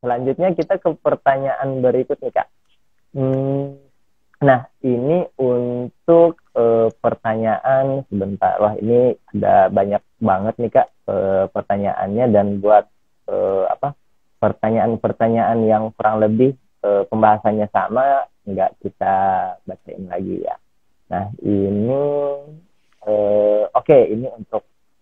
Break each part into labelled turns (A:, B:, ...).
A: selanjutnya kita ke pertanyaan berikut nih Kak. Nah, ini untuk pertanyaan sebentar. Wah, ini ada banyak banget nih Kak pertanyaannya, dan buat pertanyaan-pertanyaan yang kurang lebih pembahasannya sama, nggak kita bacain lagi ya. Nah, ini oke, ini untuk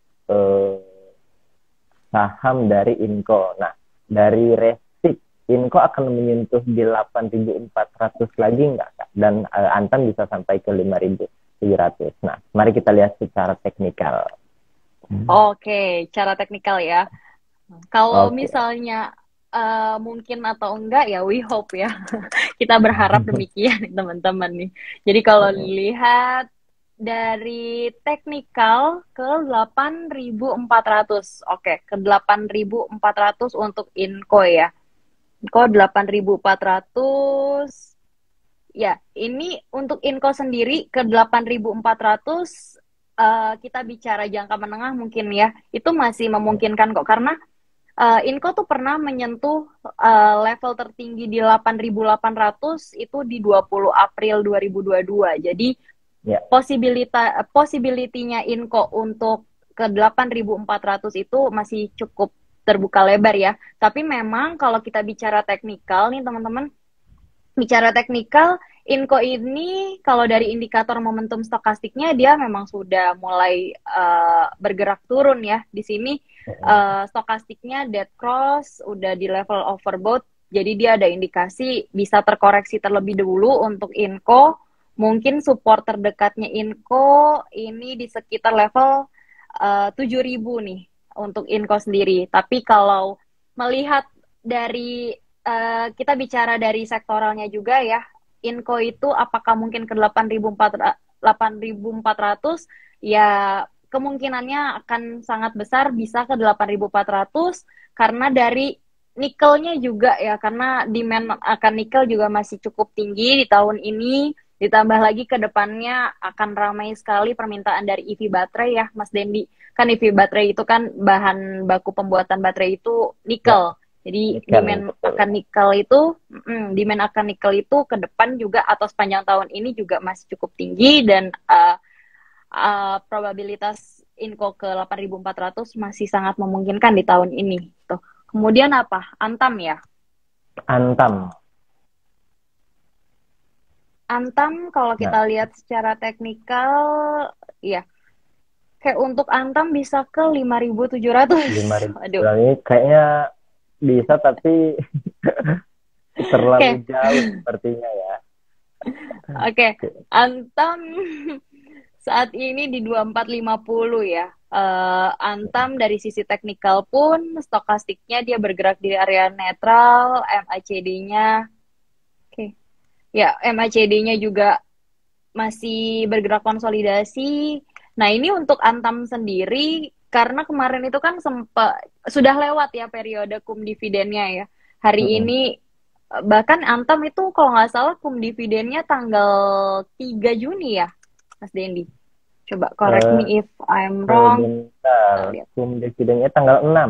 A: saham dari Inco. Nah, dari Resik, Inco akan menyentuh di 8.400 lagi nggak Kak? Dan Antam bisa sampai ke 5.700. Nah, mari kita lihat secara teknikal.
B: Oke, cara teknikal ya. Kalau
A: Oke.
B: misalnya mungkin atau enggak ya, we hope ya. Kita berharap demikian nih, teman-teman nih. Jadi kalau lihat dari teknikal ke 8.400. Oke, ke 8.400 untuk Inco ya. Inco 8.400. Ya, ini untuk Inco sendiri ke 8.400, kita bicara jangka menengah mungkin ya. Itu masih memungkinkan kok, karena Inco tuh pernah menyentuh level tertinggi di 8.800 itu di 20 April 2022. Jadi
A: Ya.
B: possibility-nya Inco untuk ke 8.400 itu masih cukup terbuka lebar ya. Tapi memang kalau kita bicara teknikal nih teman-teman, bicara teknikal, Inco ini kalau dari indikator momentum stokastiknya dia memang sudah mulai bergerak turun ya. Di sini stokastiknya dead cross, udah di level overbought, jadi dia ada indikasi bisa terkoreksi terlebih dulu untuk Inco. Mungkin support terdekatnya Inco ini di sekitar level 7.000 nih untuk Inco sendiri. Tapi kalau melihat dari kita bicara dari sektoralnya juga ya, Inco itu apakah mungkin ke 8.400? Ya, kemungkinannya akan sangat besar bisa ke 8.400 karena dari nikelnya juga ya, karena demand akan nikel juga masih cukup tinggi di tahun ini. Ditambah lagi ke depannya akan ramai sekali permintaan dari EV baterai ya, Mas Dendi. Kan EV baterai itu kan bahan baku pembuatan baterai itu
A: Ya,
B: nikel. Jadi
A: nikel, betul.
B: demand akan nikel itu ke depan juga atau sepanjang tahun ini juga masih cukup tinggi, dan probabilitas Inco ke 8.400 masih sangat memungkinkan di tahun ini. Tuh. Kemudian apa? Antam ya.
A: Antam.
B: Antam kalau
A: Nah,
B: kita lihat secara teknikal, ya kayak untuk Antam bisa ke 5.700.
A: 5.000
B: Aduh.
A: ini kayaknya bisa, tapi terlalu
B: Oke.
A: jauh sepertinya ya.
B: Oke. Antam saat ini di 2450 ya. Antam dari sisi teknikal pun stokastiknya dia bergerak di area netral, MACD-nya oke. Ya, MACD-nya juga masih bergerak konsolidasi. Nah, ini untuk Antam sendiri karena kemarin itu kan sempat sudah lewat ya periode kum dividennya ya. Hari
A: Mm-mm.
B: ini bahkan Antam itu kalau nggak salah kum dividennya tanggal 3 Juni ya, Mas Dendi. Coba correct
A: Eh,
B: me if I'm wrong.
A: Sebentar,
B: Kita lihat.
A: dividennya tanggal 6.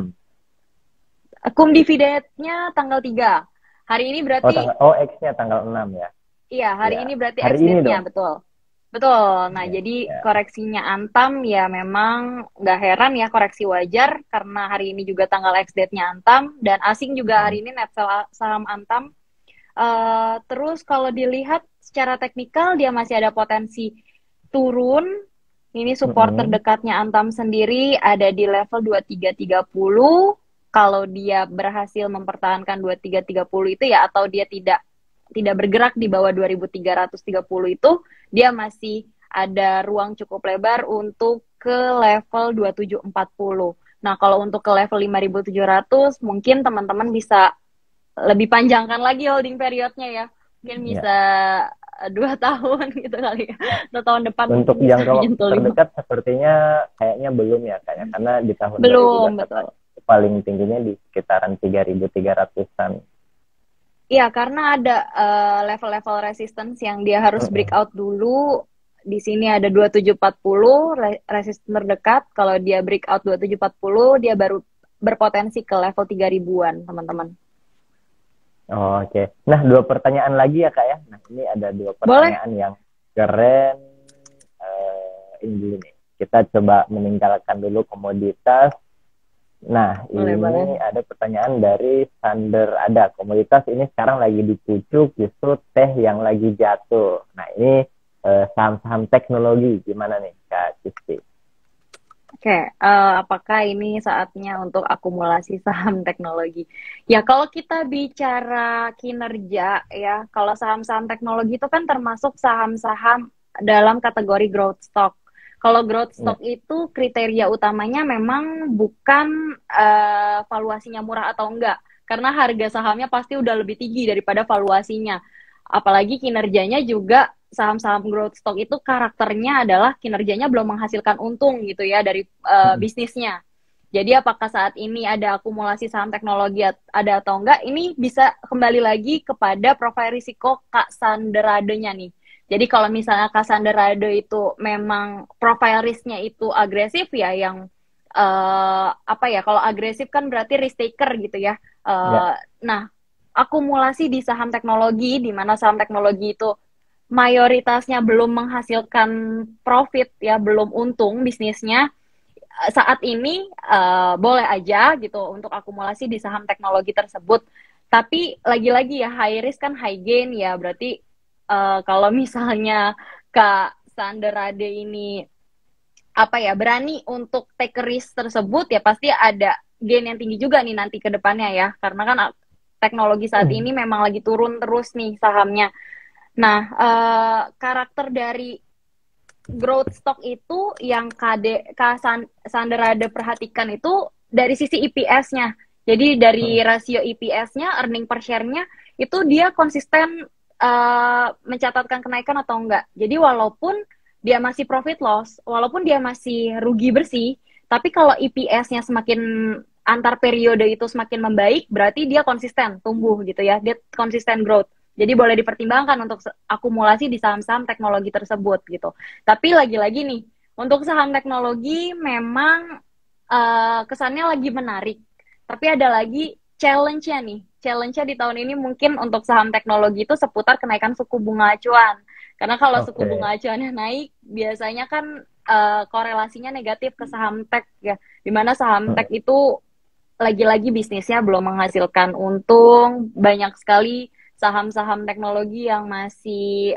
B: Kum dividennya tanggal 3. Hari ini berarti
A: X-nya tanggal 6 ya.
B: iya, hari
A: Ya,
B: ini berarti
A: hari
B: ex
A: ini
B: date-nya,
A: dong.
B: betul. Betul. Nah,
A: Ya,
B: jadi
A: ya.
B: koreksinya Antam ya memang nggak heran ya, koreksi wajar karena hari ini juga tanggal ex date-nya Antam, dan asing juga hari
A: Mm.
B: ini net sell saham Antam. Terus kalau dilihat secara teknikal dia masih ada potensi turun. Ini support
A: Mm-mm.
B: terdekatnya Antam sendiri ada di level 2330. Kalau dia berhasil mempertahankan 2330 itu ya, atau dia tidak bergerak di bawah 2330 itu, dia masih ada ruang cukup lebar untuk ke level 2740. Nah, kalau untuk ke level 5.700 mungkin teman-teman bisa lebih panjangkan lagi holding periodnya ya. Mungkin
A: Ya.
B: bisa 2 tahun gitu kali ya. Atau tahun depan mungkin
A: Untuk
B: bisa
A: jangka waktu
B: menyentuh 5.
A: terdekat sepertinya kayaknya belum ya kayaknya, karena di tahun
B: Belum,
A: 2024
B: betul.
A: paling tingginya di sekitaran 3.300-an.
B: Iya, karena ada level-level resistance yang dia harus
A: Mm-mm.
B: breakout dulu. Di sini ada 2740 resistance terdekat. Kalau dia breakout 2740, dia baru berpotensi ke level 3.000-an, teman-teman.
A: Oke. Nah, dua pertanyaan lagi ya Kak ya. Nah, ini ada dua
B: Boleh?
A: pertanyaan yang keren. Ini dulu nih. Kita coba meninggalkan dulu komoditas. Nah,
B: Boleh, boleh.
A: ini ada pertanyaan dari Sander. Ada komoditas ini sekarang lagi dipucuk, justru teh yang lagi jatuh. Nah, ini saham-saham teknologi gimana nih Kak Cisti?
B: Oke, apakah ini saatnya untuk akumulasi saham teknologi? Ya, kalau kita bicara kinerja, ya, kalau saham-saham teknologi itu kan termasuk saham-saham dalam kategori growth stock. Kalau growth
A: Ya,
B: stock itu kriteria utamanya memang bukan valuasinya murah atau enggak, karena harga sahamnya pasti udah lebih tinggi daripada valuasinya. Apalagi kinerjanya juga saham-saham growth stock itu karakternya adalah kinerjanya belum menghasilkan untung gitu ya dari bisnisnya. Jadi apakah saat ini ada akumulasi saham teknologi ada atau enggak? Ini bisa kembali lagi kepada profil risiko Kak Sanderade-nya nih. Jadi kalau misalnya Kak Sanderade itu memang profil risknya itu agresif ya, yang apa ya? Kalau agresif kan berarti risk taker gitu ya.
A: ya,
B: Nah, akumulasi di saham teknologi, di mana saham teknologi itu mayoritasnya belum menghasilkan profit ya, belum untung bisnisnya, saat ini boleh aja gitu untuk akumulasi di saham teknologi tersebut. Tapi lagi-lagi ya, high risk kan high gain ya, berarti kalau misalnya Kak Sanderade ini apa ya, berani untuk take risk tersebut, ya pasti ada gain yang tinggi juga nih nanti ke depannya ya, karena kan teknologi saat ini memang lagi turun terus nih sahamnya. Nah, karakter dari growth stock itu yang Kak Sanderade perhatikan itu dari sisi EPS-nya. Jadi dari rasio EPS-nya, earning per share-nya, itu dia konsisten mencatatkan kenaikan atau enggak. Jadi walaupun dia masih profit loss, walaupun dia masih rugi bersih, tapi kalau EPS-nya semakin antar periode itu semakin membaik, berarti dia konsisten tumbuh gitu ya. Dia konsisten growth. Jadi boleh dipertimbangkan untuk akumulasi di saham-saham teknologi tersebut gitu. Tapi lagi-lagi nih, untuk saham teknologi memang kesannya lagi menarik. Tapi ada lagi challenge-nya nih. Challenge-nya di tahun ini mungkin untuk saham teknologi itu seputar kenaikan suku bunga acuan. Karena kalau suku
A: oke.
B: bunga acuannya naik, biasanya kan korelasinya negatif ke saham tech ya. Dimana saham tech itu lagi-lagi bisnisnya belum menghasilkan untung, banyak sekali saham-saham teknologi yang masih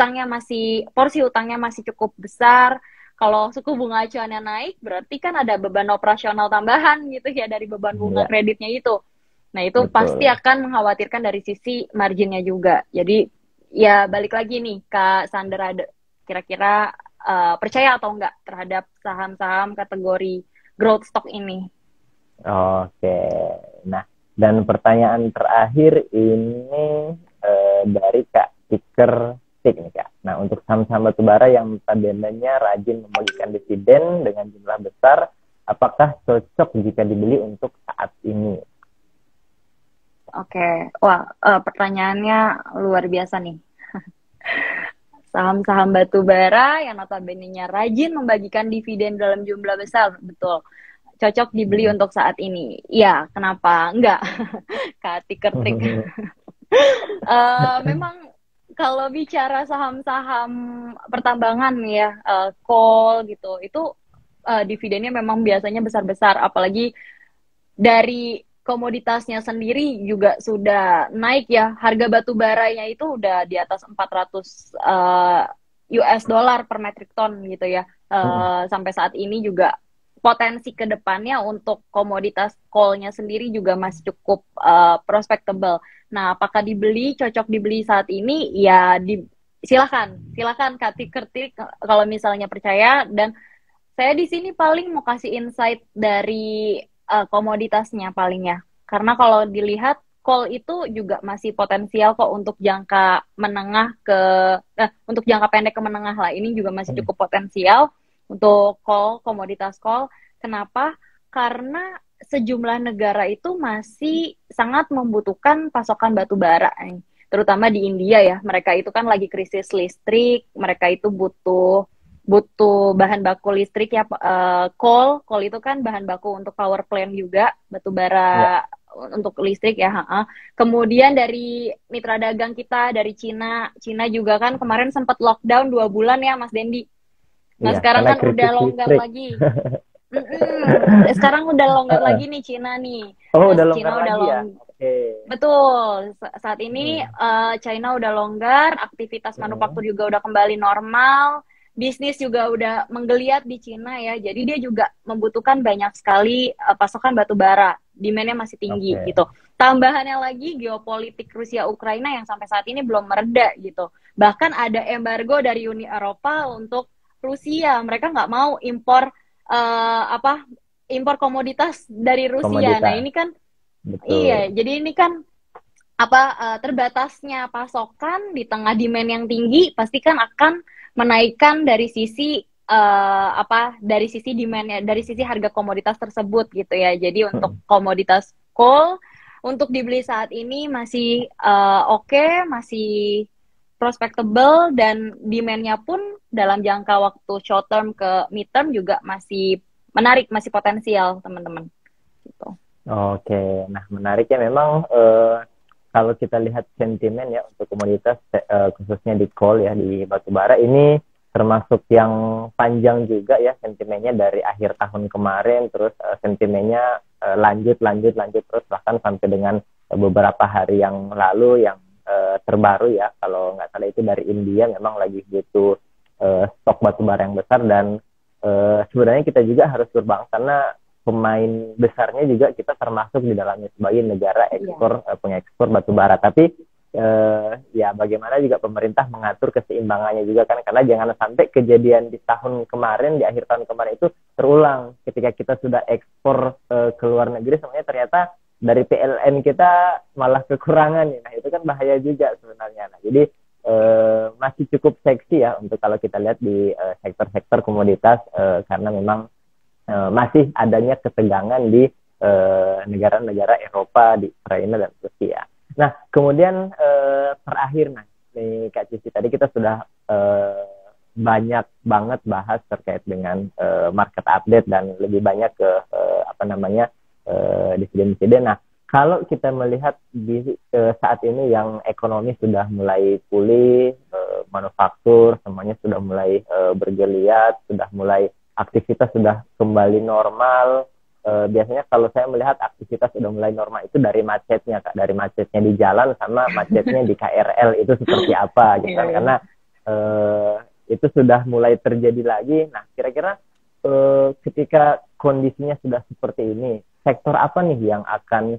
B: porsi utangnya masih cukup besar. Kalau suku bunga acuannya naik, berarti kan ada beban operasional tambahan gitu ya dari beban bunga
A: Ya,
B: kreditnya itu. Nah, itu pasti
A: betul.
B: akan mengkhawatirkan dari sisi marginnya juga. Jadi, ya balik lagi nih, Kak Sandra, kira-kira percaya atau enggak terhadap saham-saham kategori growth stock ini?
A: Oke. Nah, dan pertanyaan terakhir ini dari Kak Tiker Tik nih Kak. Nah, untuk saham-saham batubara yang notabene rajin membagikan dividen dengan jumlah besar, apakah cocok jika dibeli untuk saat ini?
B: Oke, wah, pertanyaannya luar biasa nih. Saham-saham batu bara yang notabene-nya rajin membagikan dividen dalam jumlah besar, betul. Cocok dibeli untuk saat ini. Ya, kenapa enggak? Kak Tiker-trik. Memang kalau bicara saham-saham pertambangan ya, coal gitu, itu dividennya memang biasanya besar-besar, apalagi dari komoditasnya sendiri juga sudah naik ya. Harga batu baranya itu udah di atas 400 US dollar per metric ton gitu ya. Sampai saat ini juga potensi ke depannya untuk komoditas coal-nya sendiri juga masih cukup prospectable. Nah, apakah cocok dibeli saat ini? Ya, silakan Kak Tiker kalau misalnya percaya. Dan saya di sini paling mau kasih insight dari komoditasnya paling ya. Karena kalau dilihat call itu juga masih potensial kok untuk jangka menengah untuk jangka pendek ke menengah lah. Ini juga masih cukup potensial untuk komoditas call. Kenapa? Karena sejumlah negara itu masih sangat membutuhkan pasokan batu bara nih. Terutama di India ya. Mereka itu kan lagi krisis listrik, mereka itu butuh butuh bahan baku listrik ya, coal itu kan bahan baku untuk power plant juga, batu
A: Ya,
B: bara untuk listrik ya. Kemudian dari mitra dagang kita dari Cina juga kan kemarin sempat lockdown 2 bulan ya Mas Dendi. Nah
A: Iya,
B: sekarang
A: karena
B: kan udah
A: krisis
B: longgar
A: listrik.
B: lagi. Sekarang udah longgar lagi nih Cina nih.
A: Oh,
B: Nah
A: udah longgar
B: Cina udah
A: lagi ya? Oke.
B: betul. Saat ini
A: Hmm.
B: China udah longgar, aktivitas
A: Hmm.
B: manufaktur juga udah kembali normal, bisnis juga udah menggeliat di Cina ya. Jadi dia juga membutuhkan banyak sekali pasokan batu bara. Demand-nya masih tinggi
A: Oke.
B: gitu. Tambahannya lagi geopolitik Rusia Ukraina yang sampai saat ini belum mereda gitu. Bahkan ada embargo dari Uni Eropa untuk Rusia. Mereka nggak mau impor impor komoditas dari Rusia. Nah,
A: Komoditas.
B: ini kan iya,
A: Betul.
B: jadi ini kan terbatasnya pasokan di tengah demand yang tinggi pasti kan akan menaikkan dari sisi dari sisi demandnya, dari sisi harga komoditas tersebut gitu ya. Jadi untuk
A: Hmm.
B: komoditas coal untuk dibeli saat ini masih oke, masih prospectable dan demandnya pun dalam jangka waktu short term ke mid term juga masih menarik, masih potensial teman-teman gitu.
A: Oke, nah menarik ya memang kalau kita lihat sentimen ya untuk komoditas khususnya di coal ya di batubara ini termasuk yang panjang juga ya sentimennya dari akhir tahun kemarin terus sentimennya lanjut terus bahkan sampai dengan beberapa hari yang lalu yang terbaru ya kalau nggak salah itu dari India memang lagi butuh stok batubara yang besar dan sebenarnya kita juga harus berbangsa karena pemain besarnya juga kita termasuk di dalamnya sebagai negara ekspor pengekspor batu bara. Tapi ya bagaimana juga pemerintah mengatur keseimbangannya juga kan karena jangan sampai kejadian di tahun kemarin di akhir tahun kemarin itu terulang ketika kita sudah ekspor ke luar negeri semuanya ternyata dari PLN kita malah kekurangan ya. Nah itu kan bahaya juga sebenarnya. Nah jadi masih cukup seksi ya untuk kalau kita lihat di sektor-sektor komoditas karena memang masih adanya ketegangan di negara-negara Eropa, di Ukraina dan Rusia. Nah, kemudian terakhir nih Kak Cici, tadi kita sudah banyak banget bahas terkait dengan market update dan lebih banyak ke dividen-dividen. Nah, kalau kita melihat di saat ini yang ekonomi sudah mulai pulih, manufaktur semuanya sudah mulai bergeliat, sudah mulai aktivitas sudah kembali normal. Biasanya kalau saya melihat aktivitas sudah mulai normal itu dari macetnya Kak, dari macetnya di jalan sama macetnya di KRL itu seperti apa gitu kan. Karena itu sudah mulai terjadi lagi. Nah, kira-kira ketika kondisinya sudah seperti ini, sektor apa nih yang akan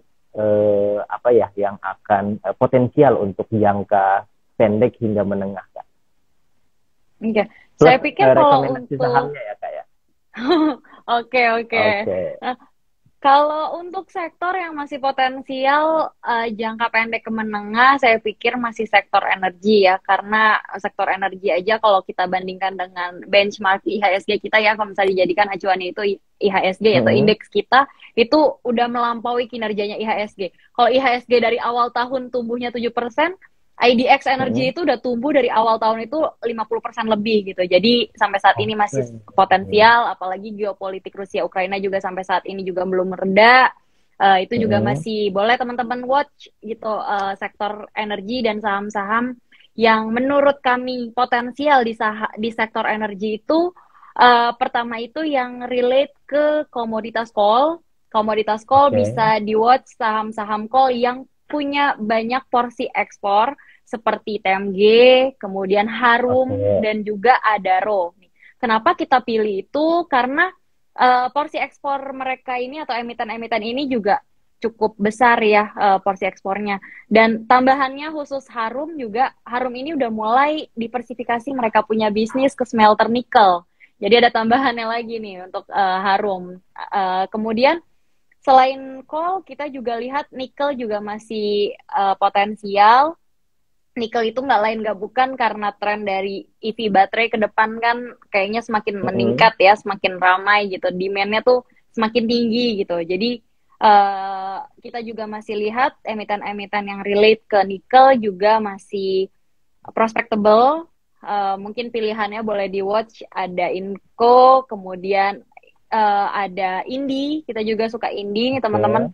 A: potensial untuk jangka pendek hingga menengah Kak?
B: Oke.
A: Plus
B: Saya pikir kalau
A: rekomendasi
B: untuk
A: sahamnya ya Kak ya.
B: Oke.
A: Oke.
B: Nah, kalau untuk sektor yang masih potensial jangka pendek ke menengah, saya pikir masih sektor energi ya, karena sektor energi aja kalau kita bandingkan dengan benchmark IHSG kita ya, kalau misalnya dijadikan acuannya itu IHSG atau indeks kita, itu udah melampaui kinerjanya IHSG. Kalau IHSG dari awal tahun tumbuhnya 7%, IDX Energy itu udah tumbuh dari awal tahun itu 50% lebih gitu. Jadi sampai saat ini masih potensial, apalagi geopolitik Rusia Ukraina juga sampai saat ini juga belum mereda. Itu juga masih boleh teman-teman watch gitu sektor energi dan saham-saham yang menurut kami potensial di sektor energi itu pertama itu yang relate ke komoditas coal. Komoditas coal bisa di watch saham-saham coal yang punya banyak porsi ekspor seperti TMG, kemudian Harum, dan juga Adaro. Kenapa kita pilih itu? Karena porsi ekspor mereka ini atau emiten-emiten ini juga cukup besar ya porsi ekspornya. Dan tambahannya khusus Harum juga, Harum ini udah mulai diversifikasi mereka punya bisnis ke smelter nikel. Jadi ada tambahannya lagi nih untuk Harum. Kemudian selain coal, kita juga lihat nikel juga masih potensial. Nikel itu nggak lain nggak bukan karena tren dari EV baterai ke depan kan kayaknya semakin meningkat ya, semakin ramai gitu. Demand-nya tuh semakin tinggi gitu. Jadi kita juga masih lihat emiten-emiten yang relate ke nikel juga masih prospectable. Mungkin pilihannya boleh di-watch. Ada Inco, kemudian ada Indi, kita juga suka Indi nih teman-teman.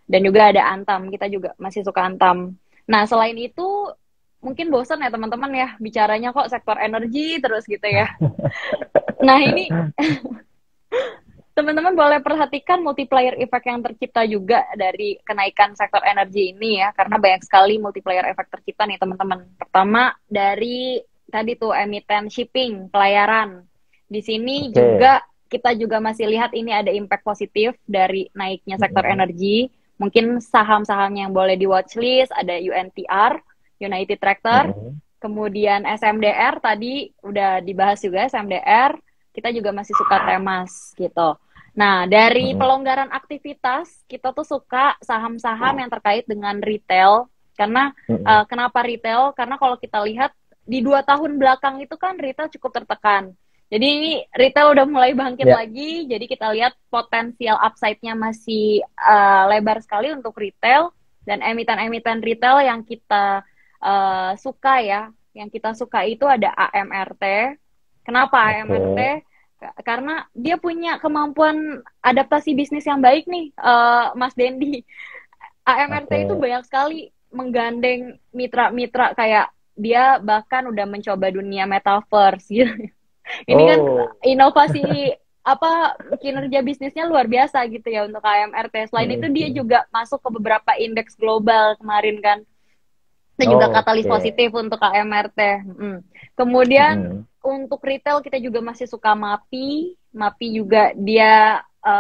B: Dan juga ada Antam, kita juga masih suka Antam. Nah, selain itu mungkin bosan ya teman-teman ya bicaranya kok sektor energi terus gitu ya. Nah, ini teman-teman boleh perhatikan multiplier effect yang tercipta juga dari kenaikan sektor energi ini ya, karena banyak sekali multiplier effect tercipta nih teman-teman. Pertama dari tadi tuh emiten shipping, pelayaran. Di sini juga kita juga masih lihat ini ada impact positif dari naiknya sektor energi. Mungkin saham-saham yang boleh di watchlist ada UNTR, United Tractor, kemudian SMDR tadi udah dibahas juga SMDR. Kita juga masih suka Temas gitu. Nah, dari pelonggaran aktivitas, kita tuh suka saham-saham yang terkait dengan retail. Karena, kenapa retail? Karena kalau kita lihat, di 2 tahun belakang itu kan retail cukup tertekan. Jadi ini retail udah mulai bangkit lagi, jadi kita lihat potensial upside-nya masih lebar sekali untuk retail. Dan emiten-emiten retail yang kita suka ya, yang kita suka itu ada AMRT. Kenapa AMRT? Karena dia punya kemampuan adaptasi bisnis yang baik nih, Mas Dendi. AMRT itu banyak sekali menggandeng mitra-mitra kayak dia bahkan udah mencoba dunia metaverse gitu. Ini kan inovasi apa kinerja bisnisnya luar biasa gitu ya untuk AMRT. Selain itu dia juga masuk ke beberapa indeks global kemarin kan. Itu juga katalis positif untuk AMRT. Kemudian untuk retail kita juga masih suka MAPI. MAPI juga dia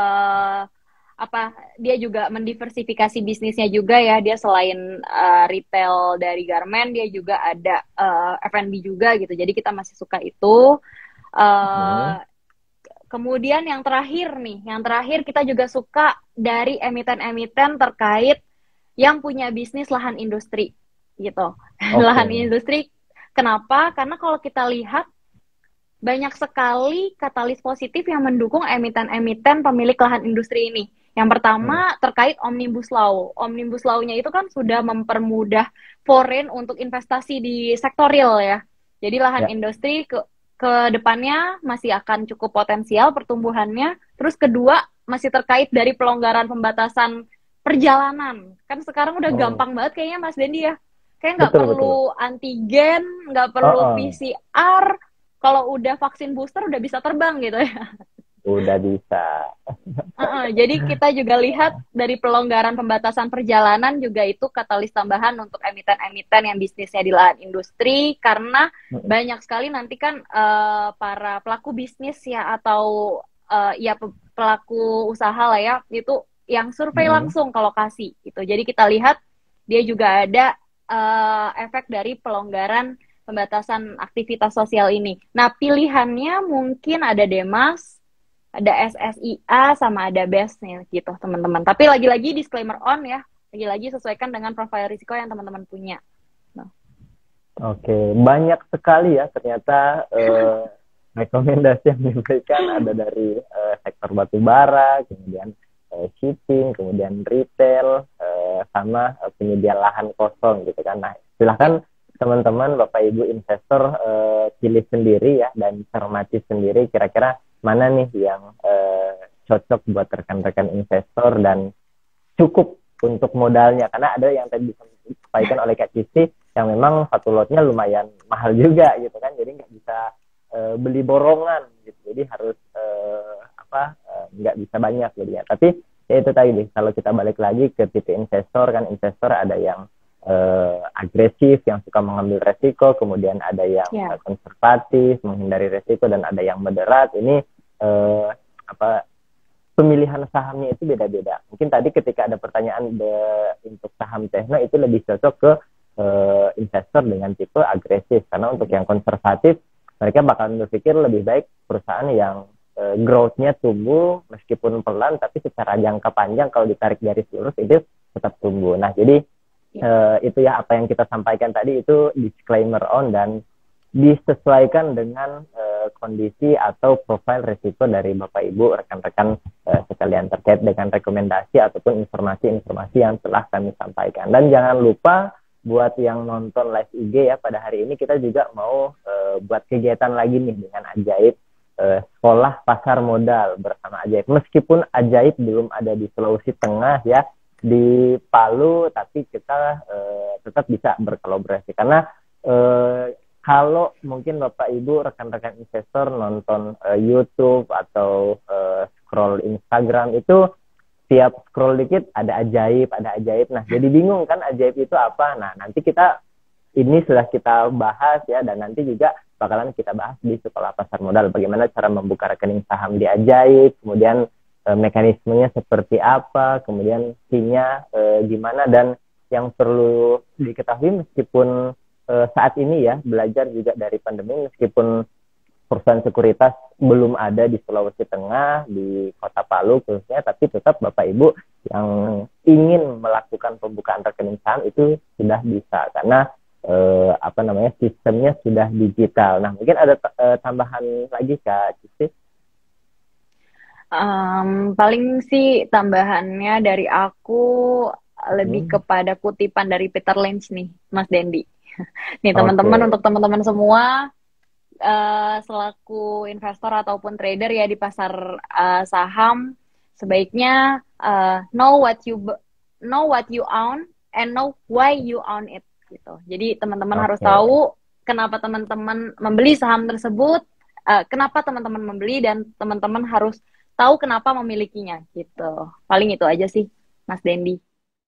B: dia juga mendiversifikasi bisnisnya juga ya. Dia selain retail dari garment, dia juga ada F&B juga gitu. Jadi kita masih suka itu. Kemudian yang terakhir kita juga suka dari emiten-emiten terkait yang punya bisnis lahan industri gitu. Lahan industri, kenapa? Karena kalau kita lihat banyak sekali katalis positif yang mendukung emiten-emiten pemilik lahan industri ini. Yang pertama terkait Omnibus Law. Omnibus Law-nya itu kan sudah mempermudah foreign untuk investasi di sektor real ya. Jadi lahan industri ke depannya masih akan cukup potensial pertumbuhannya. Terus kedua masih terkait dari pelonggaran pembatasan perjalanan. Kan sekarang udah gampang banget kayaknya Mas Dendi ya. Kayak nggak perlu antigen, nggak perlu PCR. Kalau udah vaksin booster udah bisa terbang gitu ya.
A: Udah bisa.
B: Jadi kita juga lihat dari pelonggaran pembatasan perjalanan juga itu katalis tambahan untuk emiten-emiten yang bisnisnya di lahan industri. Karena banyak sekali nanti kan para pelaku bisnis ya atau ya pelaku usaha lah ya. Itu yang survei langsung ke lokasi gitu. Jadi kita lihat dia juga ada efek dari pelonggaran pembatasan aktivitas sosial ini. Nah, pilihannya mungkin ada Demas, ada SSIA, sama ada BES nih gitu, teman-teman. Tapi lagi-lagi disclaimer on ya. Lagi-lagi sesuaikan dengan profil risiko yang teman-teman punya.
A: Banyak sekali ya ternyata rekomendasi yang diberikan ada dari sektor batu bara, kemudian shipping, kemudian retail, sama penyedia lahan kosong gitu kan. Nah, silahkan teman-teman Bapak Ibu investor pilih sendiri ya dan cermati sendiri kira-kira mana nih yang cocok buat rekan-rekan investor dan cukup untuk modalnya. Karena ada yang tadi disampaikan oleh Kak Cici yang memang satu lotnya lumayan mahal juga gitu kan. Jadi nggak bisa beli borongan gitu. Jadi harus nggak bisa banyak jadinya. Tapi ya itu tadi kalau kita balik lagi ke tipe investor kan, investor ada yang agresif yang suka mengambil resiko, kemudian ada yang konservatif menghindari resiko, dan ada yang moderat. Ini pemilihan sahamnya itu beda-beda. Mungkin tadi ketika ada pertanyaan untuk saham Tekno itu lebih cocok ke investor dengan tipe agresif, karena untuk yang konservatif mereka bakal berpikir lebih baik perusahaan yang growth-nya tumbuh meskipun pelan, tapi secara jangka panjang kalau ditarik garis lurus itu tetap tumbuh. Nah, jadi itu ya apa yang kita sampaikan tadi itu disclaimer on dan disesuaikan dengan kondisi atau profil risiko dari Bapak Ibu rekan-rekan sekalian terkait dengan rekomendasi ataupun informasi-informasi yang telah kami sampaikan. Dan jangan lupa buat yang nonton live IG ya, pada hari ini kita juga mau buat kegiatan lagi nih dengan Ajaib, sekolah pasar modal bersama Ajaib. Meskipun Ajaib belum ada di Sulawesi Tengah ya, di Palu, tapi kita tetap bisa berkolaborasi. Karena kalau mungkin Bapak Ibu rekan-rekan investor nonton YouTube atau scroll Instagram itu tiap scroll dikit ada ajaib, ada ajaib. Nah, jadi bingung kan ajaib itu apa? Nah, nanti ini sudah kita bahas ya, dan nanti juga bakalan kita bahas di Sekolah Pasar Modal. Bagaimana cara membuka rekening saham di Ajaib, kemudian mekanismenya seperti apa, kemudian fee-nya gimana, dan yang perlu diketahui meskipun saat ini ya, belajar juga dari pandemi, meskipun perusahaan sekuritas belum ada di Sulawesi Tengah, di Kota Palu khususnya, tapi tetap Bapak Ibu yang ingin melakukan pembukaan rekening saham itu sudah bisa, karena sistemnya sudah digital. Nah, mungkin ada tambahan lagi Kak Cici?
B: Paling sih tambahannya dari aku lebih kepada kutipan dari Peter Lynch nih, Mas Dendi. Nih teman-teman, untuk teman-teman semua selaku investor ataupun trader ya di pasar saham, sebaiknya know what you own and know why you own it gitu. Jadi teman-teman harus tahu kenapa teman-teman membeli saham tersebut, kenapa teman-teman membeli, dan teman-teman harus tahu kenapa memilikinya gitu. Paling itu aja sih, Mas Dendi.